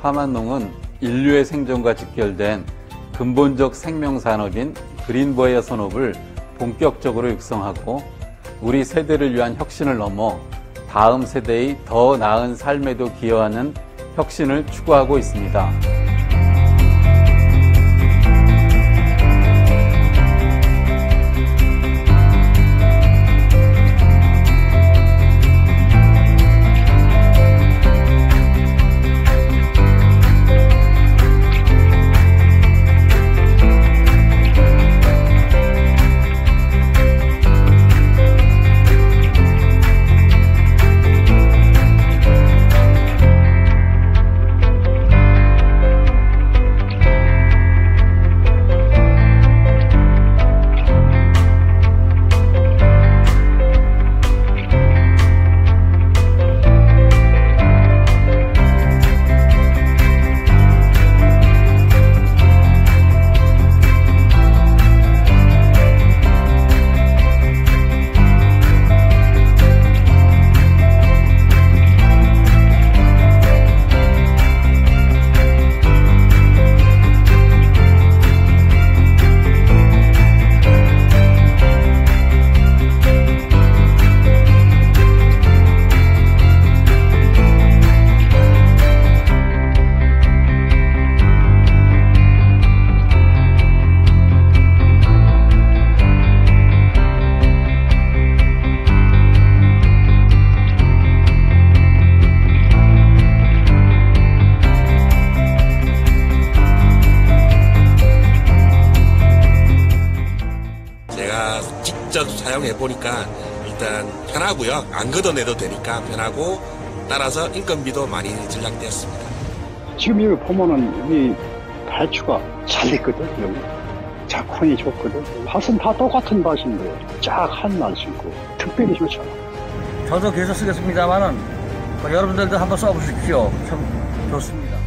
파만농은 인류의 생존과 직결된 근본적 생명산업인 그린버이어 산업을 본격적으로 육성하고 우리 세대를 위한 혁신을 넘어 다음 세대의 더 나은 삶에도 기여하는 혁신을 추구하고 있습니다. 직접 사용해 보니까 일단 편하고요. 안 걷어내도 되니까 편하고 따라서 인건비도 많이 절약되었습니다. 지금 여기 보면은 이 배추가 잘 익거든. 여기 작황이 좋거든. 밭은 다 똑같은 밭인데 쫙 한 날씨고 특별히 좋잖아. 저도 계속 쓰겠습니다만은 여러분들도 한번 써보십시오. 참 좋습니다.